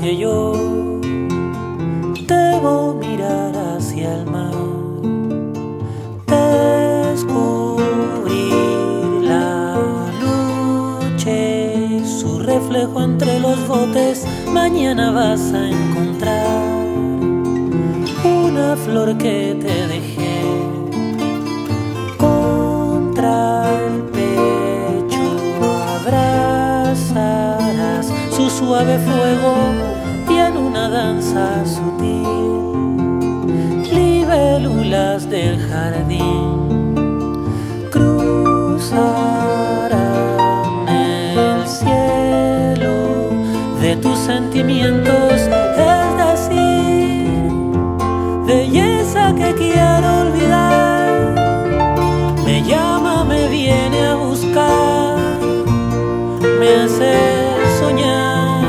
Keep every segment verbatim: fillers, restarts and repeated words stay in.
que yo debo mirar hacia el mar, descubrir la noche, su reflejo entre los botes. Mañana vas a encontrar una flor que te dejé contra el pecho, abrazarás su suave fuego y en una danza sutil, libélulas del jardín cruzarán el cielo de tus sentimientos, es decir, belleza que quiero olvidar. Me llama, me viene a buscar, me hace soñar,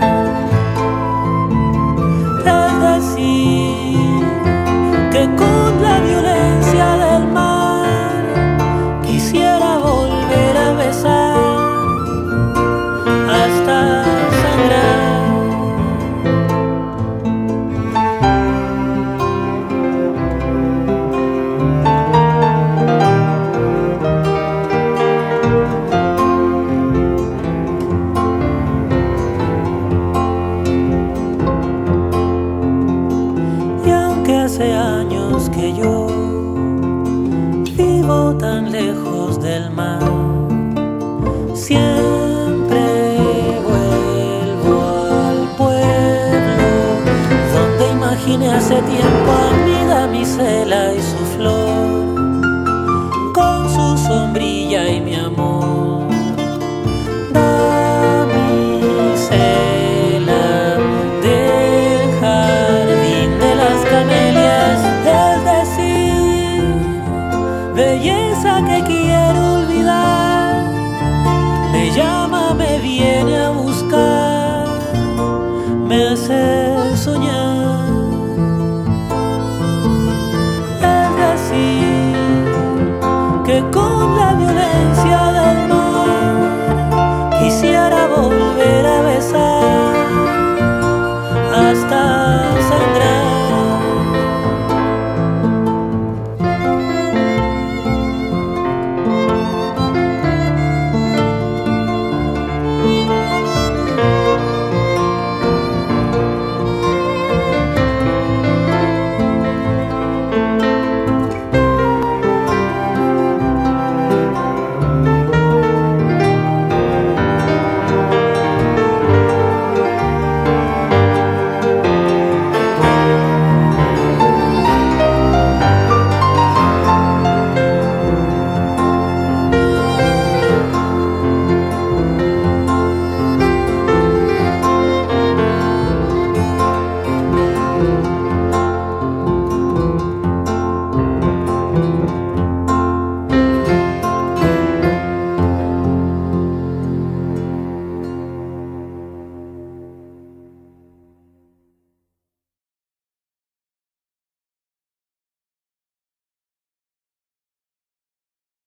es decir, que con la violencia del mar quisiera volver a besar hasta sangrar. Hace años que yo vivo tan lejos del mar, siempre vuelvo al pueblo donde imaginé hace tiempo a mi damisela y su flor, con su sombrilla y mi amor. Damisela del jardín de las camelias, es decir, belleza que quiero olvidar. Me llama, me viene a buscar, me hace soñar, es decir, que con la violencia del